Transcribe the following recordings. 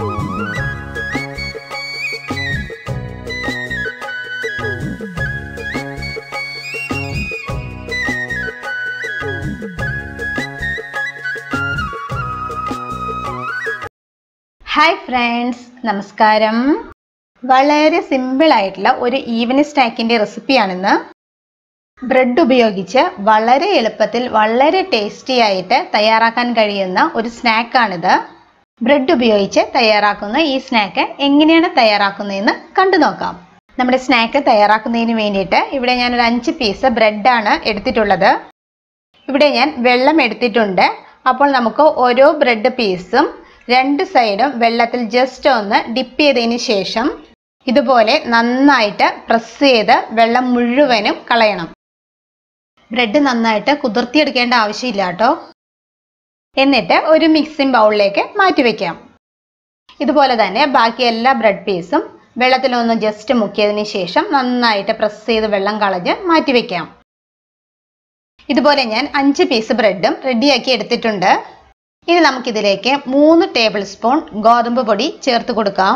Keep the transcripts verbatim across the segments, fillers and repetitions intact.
Hi friends, നമസ്കാരം. വളരെ simple ആയിട്ടുള്ള ഒരു ഈവനിംഗ് സ്നാക്കിന്റെ റെസിപ്പിയാണിന്ന്. ബ്രെഡ് ഉപയോഗിച്ച് വളരെ എളുപ്പത്തിൽ വളരെ ടേസ്റ്റി ആയിട്ട് തയ്യാറാക്കാൻ കഴിയുന്ന ഒരു സ്നാക്കാണിത്. ബ്രെഡ് ഉപയോഗിച്ച് തയ്യാറാക്കുന്ന ഈ സ്നാക്ക് എങ്ങനെയാണ് തയ്യാറാക്കുന്നതെന്ന് കണ്ടു നോക്കാം. നമ്മുടെ സ്നാക്ക് തയ്യാറാക്കുന്നതിന് വേണ്ടിയിട്ട് ഇവിടെ ഞാൻ ഒരു അഞ്ച് പീസ് ബ്രെഡാണ് എടുത്തിട്ടുള്ളത്. ഇവിടെ ഞാൻ വെള്ളം എടുത്തിട്ടുണ്ട്. അപ്പോൾ നമുക്ക് ഓരോ ബ്രെഡ് പീസും രണ്ട് സൈഡും വെള്ളത്തിൽ ജസ്റ്റ് ഒന്ന് ഡിപ്പ് ചെയ്തതിന് ശേഷം ഇതുപോലെ നന്നായിട്ട് പ്രസ് ചെയ്ത് വെള്ളം മുഴുവനും കളയണം. ബ്രെഡ് നന്നായിട്ട് കുതിർത്തിയെടുക്കേണ്ട ആവശ്യമില്ല കേട്ടോ. എന്നിട്ട് ഒരു മിക്സിംഗ് ബൗളിലേക്ക് മാറ്റി വയ്ക്കാം. ഇതുപോലെ തന്നെ ബാക്കി എല്ലാ ബ്രെഡ് പീസും വെള്ളത്തിലൊന്ന് ജസ്റ്റ് മുക്കിയതിന് ശേഷം നന്നായിട്ട് പ്രസ് ചെയ്ത് വെള്ളം കളഞ്ഞ് മാറ്റി വയ്ക്കാം. ഇതുപോലെ ഞാൻ അഞ്ച് പീസ് ബ്രെഡും റെഡിയാക്കി എടുത്തിട്ടുണ്ട്. ഇനി നമുക്കിതിലേക്ക് മൂന്ന് ടേബിൾ സ്പൂൺ ഗോതമ്പ് പൊടി ചേർത്ത് കൊടുക്കാം.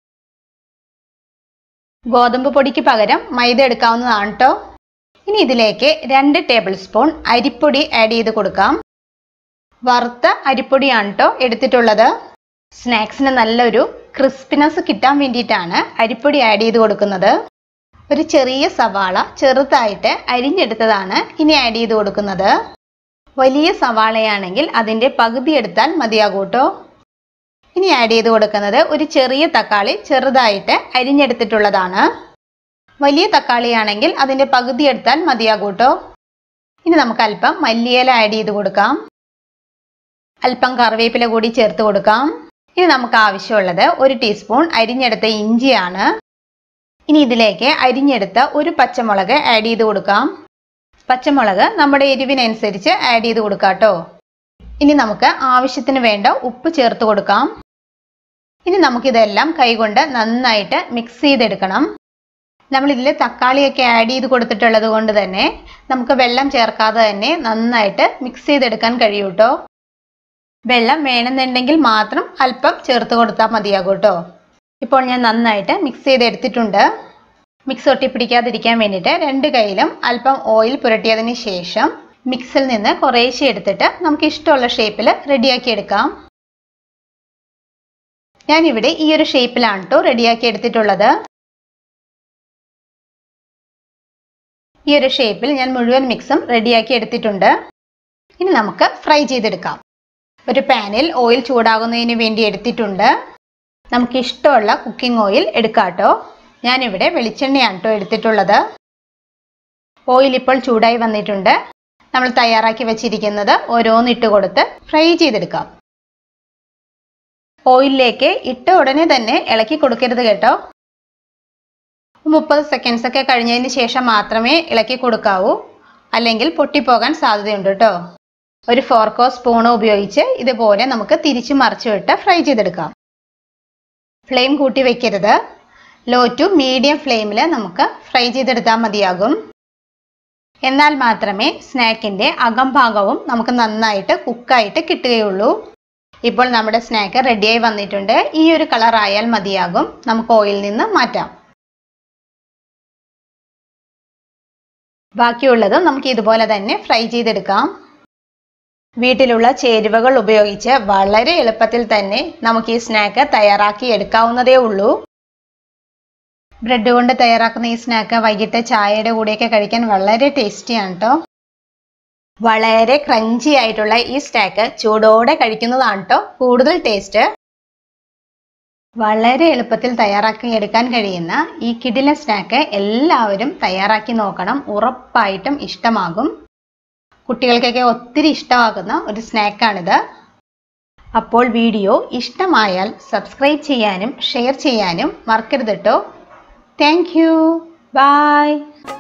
ഗോതമ്പ് പൊടിക്ക് പകരം മൈദ എടുക്കാവുന്നതാണ് കേട്ടോ. ഇനി ഇതിലേക്ക് രണ്ട് ടേബിൾ സ്പൂൺ അരിപ്പൊടി ആഡ് ചെയ്ത് കൊടുക്കാം. വറുത്ത അരിപ്പൊടിയാണ് കേട്ടോ എടുത്തിട്ടുള്ളത്. സ്നാക്സിന് നല്ലൊരു ക്രിസ്പിനെസ് കിട്ടാൻ വേണ്ടിയിട്ടാണ് അരിപ്പൊടി ആഡ് ചെയ്ത് കൊടുക്കുന്നത്. ഒരു ചെറിയ സവാള ചെറുതായിട്ട് അരിഞ്ഞെടുത്തതാണ് ഇനി ആഡ് ചെയ്ത് കൊടുക്കുന്നത്. വലിയ സവാളയാണെങ്കിൽ അതിൻ്റെ പകുതി എടുത്താൽ മതിയാകും കേട്ടോ. ഇനി ആഡ് ചെയ്ത് കൊടുക്കുന്നത് ഒരു ചെറിയ തക്കാളി ചെറുതായിട്ട് അരിഞ്ഞെടുത്തിട്ടുള്ളതാണ്. വലിയ തക്കാളിയാണെങ്കിൽ അതിൻ്റെ പകുതി എടുത്താൽ മതിയാകും കേട്ടോ. ഇനി നമുക്ക് അല്പം മല്ലിയില ആഡ് ചെയ്ത് കൊടുക്കാം. അല്പം കറിവേപ്പില കൂടി ചേർത്ത് കൊടുക്കാം. ഇനി നമുക്ക് ആവശ്യമുള്ളത് ഒരു ടീസ്പൂൺ അരിഞ്ഞെടുത്ത ഇഞ്ചിയാണ്. ഇനി ഇതിലേക്ക് അരിഞ്ഞെടുത്ത ഒരു പച്ചമുളക് ആഡ് ചെയ്ത് കൊടുക്കാം. പച്ചമുളക് നമ്മുടെ എരിവിനനുസരിച്ച് ആഡ് ചെയ്ത് കൊടുക്കാം കേട്ടോ. ഇനി നമുക്ക് ആവശ്യത്തിന് വേണ്ട ഉപ്പ് ചേർത്ത് കൊടുക്കാം. ഇനി നമുക്കിതെല്ലാം കൈകൊണ്ട് നന്നായിട്ട് മിക്സ് ചെയ്തെടുക്കണം. നമ്മളിതിൽ തക്കാളിയൊക്കെ ആഡ് ചെയ്ത് കൊടുത്തിട്ടുള്ളത് കൊണ്ട് തന്നെ നമുക്ക് വെള്ളം ചേർക്കാതെ തന്നെ നന്നായിട്ട് മിക്സ് ചെയ്തെടുക്കാൻ കഴിയും കേട്ടോ. വെള്ളം വേണമെന്നുണ്ടെങ്കിൽ മാത്രം അല്പം ചേർത്ത് കൊടുത്താൽ മതിയാകും കേട്ടോ. ഇപ്പോൾ ഞാൻ നന്നായിട്ട് മിക്സ് ചെയ്തെടുത്തിട്ടുണ്ട്. മിക്സ് ഒട്ടിപ്പിടിക്കാതിരിക്കാൻ വേണ്ടിയിട്ട് രണ്ട് കൈയിലും അല്പം ഓയിൽ പുരട്ടിയതിന് ശേഷം മിക്സിൽ നിന്ന് കുറേശ്ശെ എടുത്തിട്ട് നമുക്ക് ഇഷ്ടമുള്ള ഷേപ്പിൽ റെഡിയാക്കി എടുക്കാം. ഞാനിവിടെ ഈ ഒരു ഷേപ്പിലാണ് കേട്ടോ റെഡിയാക്കി എടുത്തിട്ടുള്ളത്. ഈ ഒരു ഷേപ്പിൽ ഞാൻ മുഴുവൻ മിക്സും റെഡിയാക്കി എടുത്തിട്ടുണ്ട്. ഇനി നമുക്ക് ഫ്രൈ ചെയ്തെടുക്കാം. ഒരു പാനിൽ ഓയിൽ ചൂടാകുന്നതിന് വേണ്ടി എടുത്തിട്ടുണ്ട്. നമുക്ക് ഇഷ്ടമുള്ള കുക്കിംഗ് ഓയിൽ എടുക്കാം കേട്ടോ. ഞാനിവിടെ വെളിച്ചെണ്ണയാണ് കേട്ടോ എടുത്തിട്ടുള്ളത്. ഓയിൽ ഇപ്പോൾ ചൂടായി വന്നിട്ടുണ്ട്. നമ്മൾ തയ്യാറാക്കി വെച്ചിരിക്കുന്നത് ഓരോന്നിട്ട് കൊടുത്ത് ഫ്രൈ ചെയ്തെടുക്കാം. ഓയിലിലേക്ക് ഇട്ട ഉടനെ തന്നെ ഇളക്കി കൊടുക്കരുത് കേട്ടോ. മുപ്പത് സെക്കൻഡ്സ് ഒക്കെ കഴിഞ്ഞതിന് ശേഷം മാത്രമേ ഇളക്കി കൊടുക്കാവൂ, അല്ലെങ്കിൽ പൊട്ടിപ്പോകാൻ സാധ്യതയുണ്ട് കേട്ടോ. ഒരു ഫോർക്കോ സ്പൂണോ ഉപയോഗിച്ച് ഇതുപോലെ നമുക്ക് തിരിച്ചു മറിച്ചു വിട്ട് ഫ്രൈ ചെയ്തെടുക്കാം. ഫ്ലെയിം കൂട്ടി വെക്കരുത്. ലോ ടു മീഡിയം ഫ്ലെയിമിൽ നമുക്ക് ഫ്രൈ ചെയ്തെടുത്താൽ മതിയാകും. എന്നാൽ മാത്രമേ സ്നാക്കിൻ്റെ അകംഭാഗവും നമുക്ക് നന്നായിട്ട് കുക്കായിട്ട് കിട്ടുകയുള്ളൂ. ഇപ്പോൾ നമ്മുടെ സ്നാക്ക് റെഡിയായി വന്നിട്ടുണ്ട്. ഈ ഒരു കളർ ആയാൽ മതിയാകും. നമുക്ക് ഓയിലിൽ നിന്ന് മാറ്റാം. ബാക്കിയുള്ളത് നമുക്ക് ഇതുപോലെ തന്നെ ഫ്രൈ ചെയ്തെടുക്കാം. വീട്ടിലുള്ള ചേരുവകൾ ഉപയോഗിച്ച് വളരെ എളുപ്പത്തിൽ തന്നെ നമുക്ക് ഈ സ്നാക്ക് തയ്യാറാക്കി എടുക്കാവുന്നതേ ഉള്ളൂ. ബ്രെഡ് കൊണ്ട് തയ്യാറാക്കുന്ന ഈ സ്നാക്ക് വൈകിട്ട് ചായയുടെ കൂടെയൊക്കെ കഴിക്കാൻ വളരെ ടേസ്റ്റിയാണ് കേട്ടോ. വളരെ ക്രഞ്ചി ആയിട്ടുള്ള ഈ സ്നാക്ക് ചൂടോടെ കഴിക്കുന്നതാണ് കേട്ടോ കൂടുതൽ ടേസ്റ്റ്. വളരെ എളുപ്പത്തിൽ തയ്യാറാക്കി എടുക്കാൻ കഴിയുന്ന ഈ കിടിലൻ സ്നാക്ക് എല്ലാവരും തയ്യാറാക്കി നോക്കണം. ഉറപ്പായിട്ടും ഇഷ്ടമാകും. കുട്ടികൾക്കൊക്കെ ഒത്തിരി ഇഷ്ടമാകുന്ന ഒരു സ്നാക്കാണിത്. അപ്പോൾ വീഡിയോ ഇഷ്ടമായാൽ സബ്സ്ക്രൈബ് ചെയ്യാനും ഷെയർ ചെയ്യാനും മറക്കരുത് കേട്ടോ. Thank you. Bye.